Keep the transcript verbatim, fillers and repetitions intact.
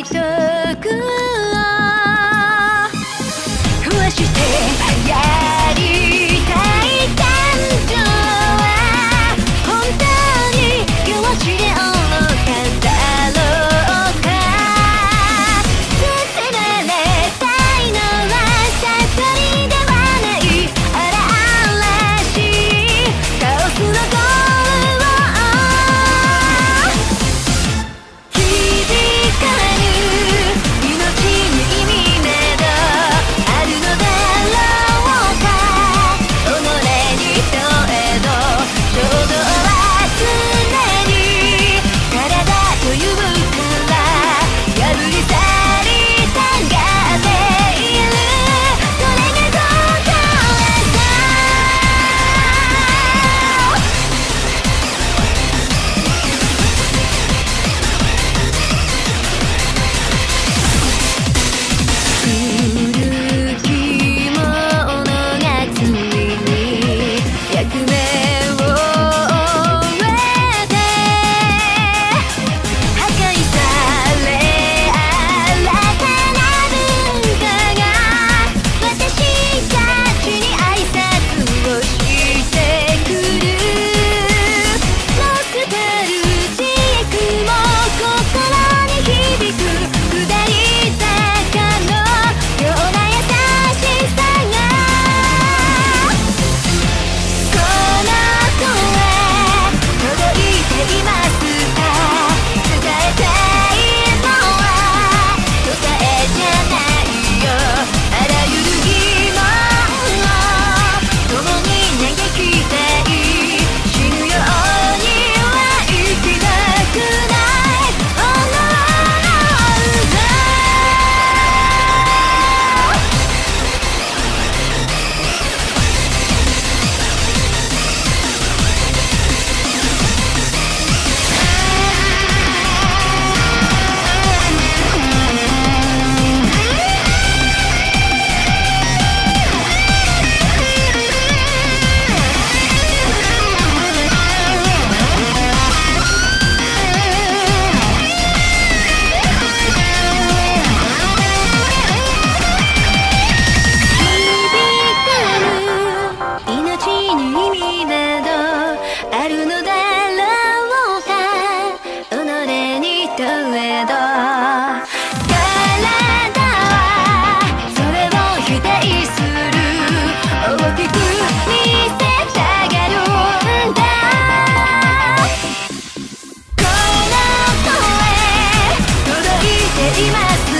束を壊してやりたい感情は本当に容姿で愚かだろうか。包まれたいのは悟りではない荒々しいカオスのゴールを響かぬ命に意味などあるのだろうか。己に問えど衝動は常に体というから破り去りたがっている。それが答えさ。古きものがついに役目を終えて破壊され新たな文化が私たちに挨拶をしてくる。ノスタルジックも心に響く下り坂のような優しさがこの声届いていますか。伝えたいのは答えじゃないよ。あらゆる疑問を共に嘆きたい。死ぬようには生きたくない思うぞ。命に意味などあるのだろうか。己に問えど体はそれを否定する。大きく見せたがるんだ。この声届いています